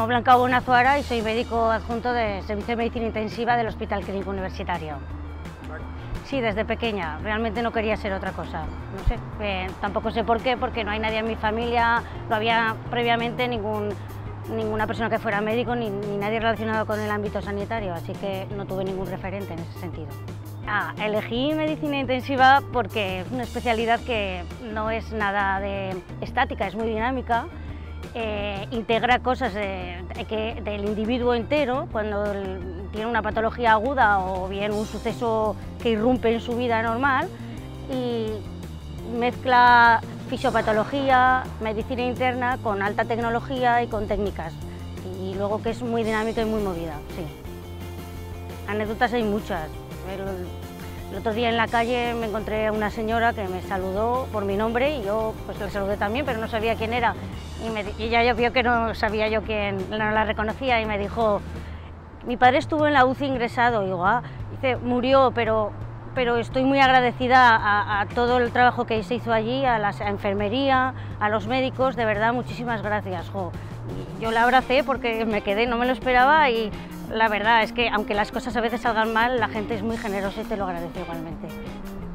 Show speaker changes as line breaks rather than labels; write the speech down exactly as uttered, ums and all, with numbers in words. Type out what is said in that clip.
Blanca Bonazuara y soy médico adjunto de Servicio de Medicina Intensiva del Hospital Clínico Universitario. Sí, desde pequeña, realmente no quería ser otra cosa, no sé, eh, tampoco sé por qué, porque no hay nadie en mi familia, no había previamente ningún, ninguna persona que fuera médico ni, ni nadie relacionado con el ámbito sanitario, así que no tuve ningún referente en ese sentido. Ah, elegí medicina intensiva porque es una especialidad que no es nada de estática, es muy dinámica, eh, integra cosas de, de que, del individuo entero cuando el, tiene una patología aguda o bien un suceso que irrumpe en su vida normal y mezcla fisiopatología, medicina interna con alta tecnología y con técnicas y luego que es muy dinámica y muy movida, sí. Anécdotas hay muchas. El, el otro día en la calle me encontré a una señora que me saludó por mi nombre y yo pues le saludé también, pero no sabía quién era. Y, me, y ella vio que no sabía yo quién, no la reconocía y me dijo, mi padre estuvo en la U C I ingresado. Y digo, ah, dice, murió, pero, pero estoy muy agradecida a, a todo el trabajo que se hizo allí, a la a enfermería, a los médicos, de verdad, muchísimas gracias. Jo. Y yo la abracé porque me quedé, no me lo esperaba y la verdad es que aunque las cosas a veces salgan mal, la gente es muy generosa y te lo agradece igualmente.